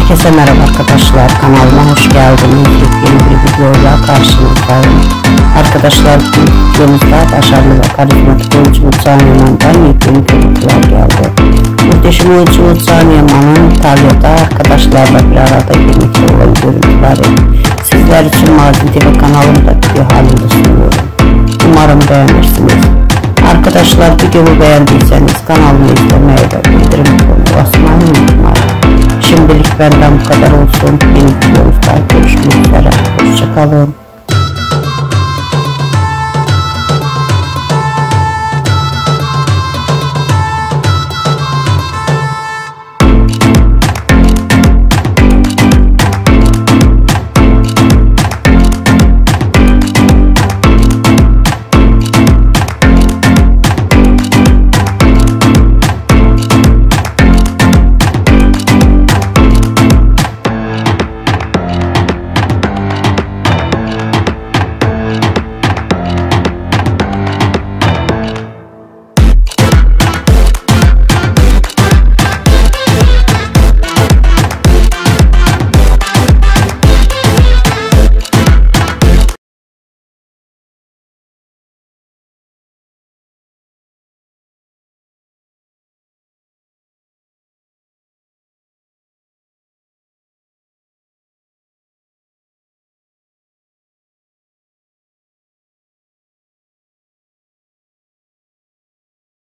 Herkese merhaba arkadaşlar, kanalıma hoş geldiniz. Yeni bir videoyla karşınızdayım. Arkadaşlar, bu videomuzda başarılı ve karizmatik oyuncumuz Can Yaman'dan yepyeni görüntüler geldi. Muhteşem oyuncumuz Can Yaman'ın İtalya'da arkadaşlarla bir arada girmekte olan görüntüleri sizler için Mazin TV kanalımda video halinde sunuyorum. Umarım beğenirsiniz. Arkadaşlar, videomu beğendiyseniz kanalımı izlemeyi ve bildirim butonuna basmayı unutmayın. Şimdilik benden bu kadar olsun. Yeni videomuzda görüşmek üzere. Hoşça kalın.